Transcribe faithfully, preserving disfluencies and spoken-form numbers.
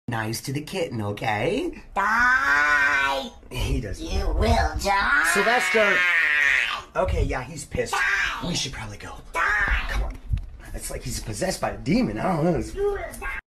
Nice to the kitten, okay? Die! He doesn't. You will die! Sylvester! Okay, yeah, he's pissed. Die! We should probably go. Die! Come on. It's like he's possessed by a demon. I don't know. You will die!